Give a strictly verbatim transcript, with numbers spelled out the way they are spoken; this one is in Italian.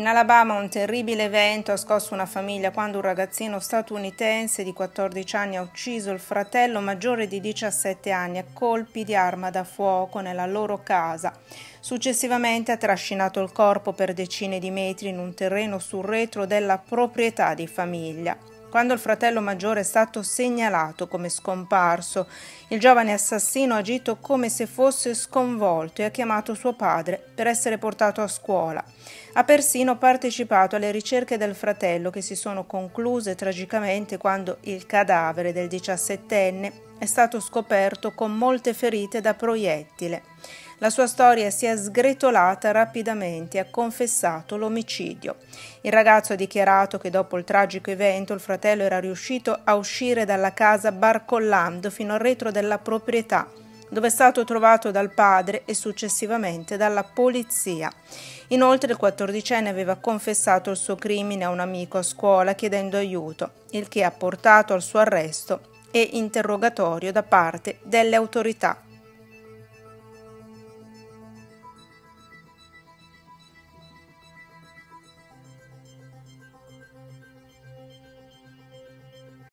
In Alabama un terribile evento ha scosso una famiglia quando un ragazzino statunitense di quattordici anni ha ucciso il fratello maggiore di diciassette anni a colpi di arma da fuoco nella loro casa. Successivamente ha trascinato il corpo per decine di metri in un terreno sul retro della proprietà di famiglia. Quando il fratello maggiore è stato segnalato come scomparso, il giovane assassino ha agito come se fosse sconvolto e ha chiamato suo padre per essere portato a scuola. Ha persino partecipato alle ricerche del fratello che si sono concluse tragicamente quando il cadavere del diciassettenne è stato scoperto con molte ferite da proiettile. La sua storia si è sgretolata rapidamente e ha confessato l'omicidio. Il ragazzo ha dichiarato che dopo il tragico evento il fratello era riuscito a uscire dalla casa barcollando fino al retro della proprietà, dove è stato trovato dal padre e successivamente dalla polizia. Inoltre il quattordicenne aveva confessato il suo crimine a un amico a scuola chiedendo aiuto, il che ha portato al suo arresto e interrogatorio da parte delle autorità.